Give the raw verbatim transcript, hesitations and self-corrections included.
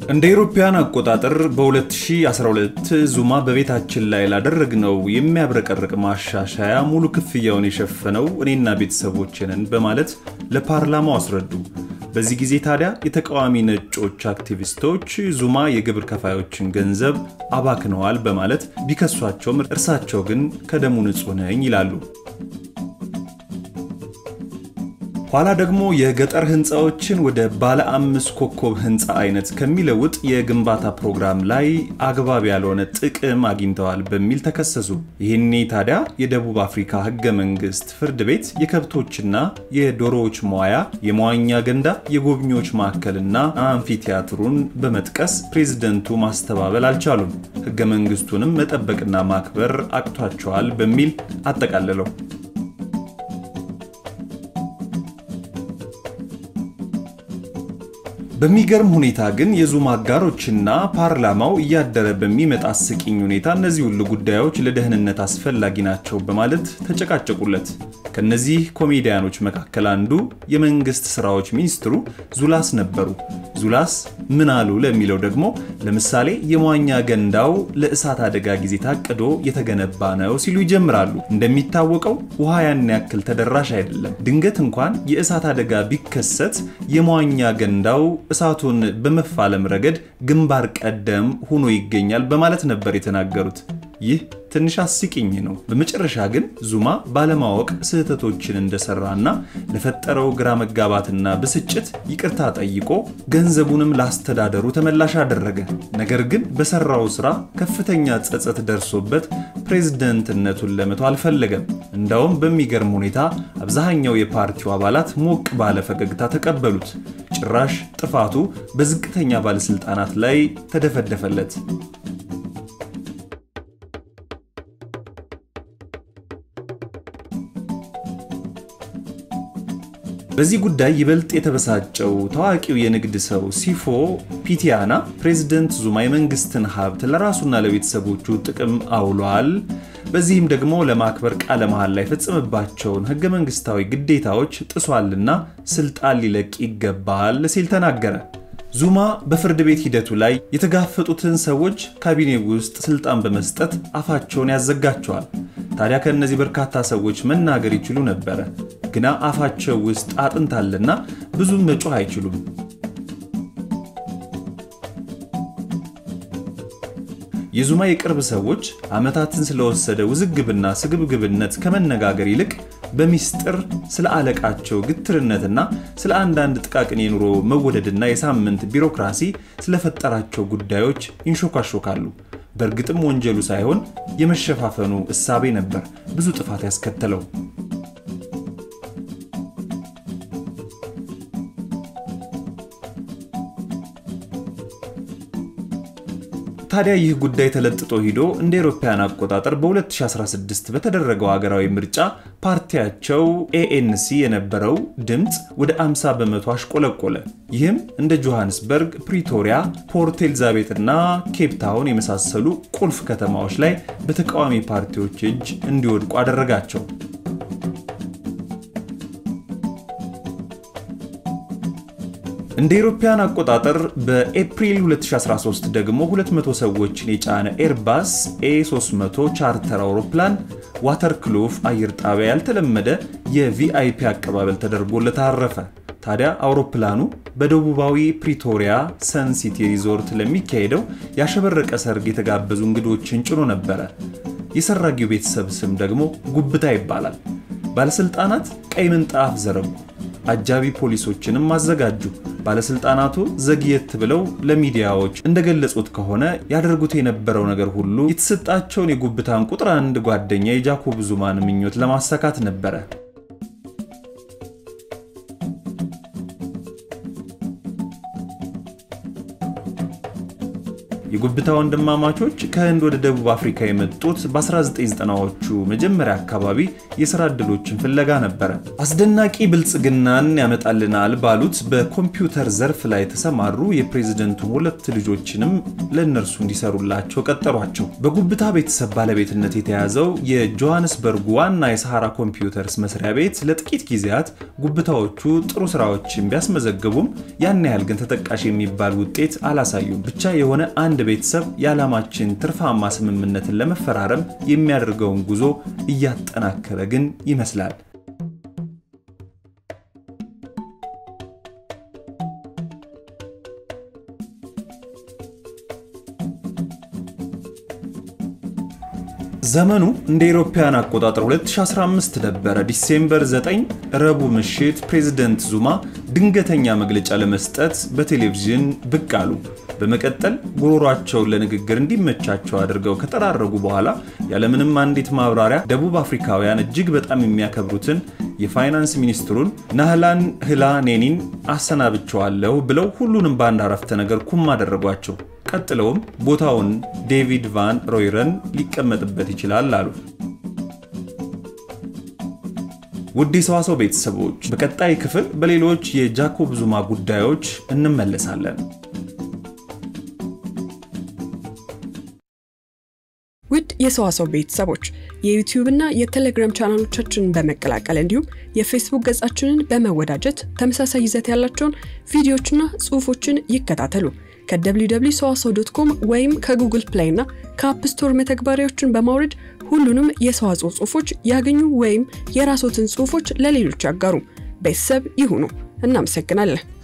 እንደ አውሮፓውያን አቆጣጠር በ2012 ዙማ በቤታችን ላይ ላደረግነው የሚያብረቀርቅ ማሻሻያ ሙሉ ክፍያውን የሸፈነው እኔና ቤተሰቦቼን በማለት ለፓርላማው አስረዱ። በዚህ ጊዜ ታዲያ የተቃዋሚ ነጮች አክቲቪስቶች ዙማ የግብር ከፋዮችን ገንዘብ አባክነዋል በማለት ቢከሷቸውም እርሳቸው ግን ከደሙ ንጹህ ነኝ ይላሉ። ኋላ ደግሞ የገጠር ህንፃዎችን ወደ ባለ አምስት ኮከብ ህንፃ አይነት ከሚለውጥ የግንባታ ፕሮግራም ላይ አግባብ ያለሆነ ጥቅም አግኝተዋል በሚል ተከሰሱ። ይህኔ ታዲያ የደቡብ አፍሪካ ህገ መንግስት ፍርድ ቤት የከብቶችና የዶሮዎች መዋያ፣ የመዋኛ ገንዳ፣ የጎብኚዎች ማዕከልና አምፊቲያትሩን በመጥቀስ ፕሬዝዳንቱ ማስተባበል አልቻሉም፣ ህገ መንግስቱንም መጠበቅና ማክበር አቅቷቸዋል በሚል አጠቃለለው። በሚገርም ሁኔታ ግን የዙማ አጋሮችና ፓርላማው እያደረ በሚመጣ አስቂኝ ሁኔታ እነዚህ ሁሉ ጉዳዮች ለደህንነት አስፈላጊ ናቸው በማለት ተጨቃጨቁለት። ከነዚህ ኮሜዲያኖች መካከል አንዱ የመንግስት ስራዎች ሚኒስትሩ ዙላስ ነበሩ። ዙላስ ምን አሉ ለሚለው ደግሞ ለምሳሌ የመዋኛ ገንዳው ለእሳት አደጋ ጊዜ ታቅዶ የተገነባ ነው ሲሉ ይጀምራሉ። እንደሚታወቀው ውሃ ያን ያክል ተደራሽ አይደለም። ድንገት እንኳን የእሳት አደጋ ቢከሰት የመዋኛ ገንዳው እሳቱን በመፋለም ረገድ ግንባር ቀደም ሆኖ ይገኛል በማለት ነበር የተናገሩት። ይህ ትንሽ አስቂኝ ነው። በመጨረሻ ግን ዙማ ባለማወቅ ስህተቶችን እንደሰራና ለፈጠረው ግራ መጋባትና ብስጭት ይቅርታ ጠይቆ ገንዘቡንም ላስተዳደሩ ተመላሽ አደረገ። ነገር ግን በሰራው ስራ ከፍተኛ ጸጸት ደርሶበት ፕሬዝዳንትነቱን ለመተው አልፈለገም። እንዳውም በሚገርም ሁኔታ አብዛኛው የፓርቲው አባላት ሞቅ ባለ ፈገግታ ተቀበሉት። ጭራሽ ጥፋቱ በዝቅተኛ ባለስልጣናት ላይ ተደፈደፈለት። በዚህ ጉዳይ ይበልጥ የተበሳጨው ታዋቂው የንግድ ሰው ሲፎ ፒቲያና ፕሬዝዳንት ዙማ የመንግስትን ሀብት ለራሱና ለቤተሰቦቹ ጥቅም አውሏል፣ በዚህም ደግሞ ለማክበር ቃለ መሐላ ላይ ፈጽመባቸውን ህገ መንግስታዊ ግዴታዎች ጥሷልና ስልጣን ሊለቅ ይገባል ሲል ተናገረ። ዙማ በፍርድ ቤት ሂደቱ ላይ የተጋፈጡትን ሰዎች ካቢኔ ውስጥ ስልጣን በመስጠት አፋቸውን ያዘጋቸዋል። ታዲያ ከነዚህ በርካታ ሰዎች መናገር ይችሉ ነበር፣ ግና አፋቸው ውስጥ አጥንት አለና ብዙም መጮህ አይችሉም። የዙማ የቅርብ ሰዎች አመታትን ስለወሰደ ውዝግብና ስግብግብነት ከመነጋገር ይልቅ በሚስጥር ስለ አለቃቸው ግትርነትና ስለ አንዳንድ ጥቃቅን የኑሮ መወደድና የሳምንት ቢሮክራሲ ስለፈጠራቸው ጉዳዮች ይንሾካሾካሉ። በእርግጥም ወንጀሉ ሳይሆን የመሸፋፈኑ እሳቤ ነበር ብዙ ጥፋት ያስከተለው። ታዲያ ይህ ጉዳይ ተለጥጦ ሂዶ እንደ አውሮፓውያን አቆጣጠር በ2016 በተደረገው ሀገራዊ ምርጫ ፓርቲያቸው ኤኤንሲ የነበረው ድምጽ ወደ አምሳ በመቶ አሽቆለቆለ። ይህም እንደ ጆሃንስበርግ፣ ፕሪቶሪያ፣ ፖርት ኤልዛቤት እና ኬፕ ታውን የመሳሰሉ ቁልፍ ከተማዎች ላይ በተቃዋሚ ፓርቲዎች እጅ እንዲወድቁ አደረጋቸው። እንደ አውሮፓውያን አቆጣጠር በኤፕሪል ሁለት ሺህ አስራ ሶስት ደግሞ ሁለት መቶ ሰዎችን የጫነ ኤርባስ ኤ ሶስት መቶ ቻርተር አውሮፕላን ዋተርክሎፍ አየር ጣቢያ ያልተለመደ የቪአይፒ አቀባበል ተደርጎለት አረፈ። ታዲያ አውሮፕላኑ በደቡባዊ ፕሪቶሪያ ሰን ሲቲ ሪዞርት ለሚካሄደው ያሸበረቀ ሰርግ የተጋበዙ እንግዶችን ጭኖ ነበር። የሰራጊው ቤተሰብ ስም ደግሞ ጉብታ ይባላል። ባለስልጣናት ቀይ ምንጣፍ ዘረጉ፣ አጃቢ ፖሊሶችንም አዘጋጁ። ባለስልጣናቱ ዘግየት ብለው ለሚዲያዎች እንደገለጹት ከሆነ ያደርጉት የነበረው ነገር ሁሉ የተሰጣቸውን የጉብታን ቁጥር አንድ ጓደኛ የጃኮብ ዙማን ምኞት ለማሳካት ነበር። የጉብታ ወንድማማቾች ከህንድ ወደ ደቡብ አፍሪካ የመጡት በ1990ዎቹ መጀመሪያ አካባቢ የሥራ ዕድሎችን ፍለጋ ነበር። አስደናቂ ብልጽግናን ያመጣልናል ባሉት በኮምፒውተር ዘርፍ ላይ ተሰማሩ የፕሬዝዳንቱ ሁለት ልጆችንም ለነርሱ እንዲሰሩላቸው ቀጠሯቸው። በጉብታ ቤተሰብ ባለቤትነት የተያዘው የጆሃንስበርግ ዋና የሳሃራ ኮምፒውተርስ መስሪያ ቤት ለጥቂት ጊዜያት ጉብታዎቹ ጥሩ ስራዎችን ቢያስመዘግቡም ያን ያህል ግን ተጠቃሽ የሚባል ውጤት አላሳዩም። ብቻ የሆነ አንድ ቤተሰብ ያላማችን ትርፋማ ስምምነትን ለመፈራረም የሚያደርገውን ጉዞ እያጠናከረ ግን ይመስላል። ዘመኑ እንደ ኢሮፒያን አቆጣጠር ሁለት ሺህ አስራ አምስት ነበር። ዲሴምበር ዘጠኝ ረቡዕ ምሽት ፕሬዝዳንት ዙማ ድንገተኛ መግለጫ ለመስጠት በቴሌቪዥን ብቅ አሉ። በመቀጠል ጉሮሯቸውን ለንግግር እንዲመቻቸው አድርገው ከተራረጉ በኋላ ያለምንም አንዲት ማብራሪያ ደቡብ አፍሪካውያን እጅግ በጣም የሚያከብሩትን የፋይናንስ ሚኒስትሩን ናህላን ህላኔኒን አሰናብቸዋለሁ ብለው ሁሉንም ባንድ አረፍተ ነገር ኩም አደረጓቸው። ቀጥለውም ቦታውን ዴቪድ ቫን ሮይረን ሊቀመጥበት ይችላል አሉ። ውድ የሰዋሰው ቤተሰቦች በቀጣይ ክፍል በሌሎች የጃኮብ ዙማ ጉዳዮች እንመለሳለን። ውድ የሰዋሰው ቤተሰቦች የዩቲዩብ እና የቴሌግራም ቻናሎቻችንን በመቀላቀል እንዲሁም የፌስቡክ ገጻችንን በመወዳጀት ተመሳሳይ ይዘት ያላቸውን ቪዲዮዎችና ጽሁፎችን ይከታተሉ። ከደብሊው ደብሊው ዶት ሰዋሰው ዶት ኮም ወይም ከጉግል ፕሌይ እና ከአፕ ስቶር መተግበሪያዎችን በማውረድ ሁሉንም የሰዋሰው ጽሁፎች ያገኙ ወይም የራስዎትን ጽሁፎች ለሌሎች ያጋሩ። ቤተሰብ ይሁኑ። እናመሰግናለን።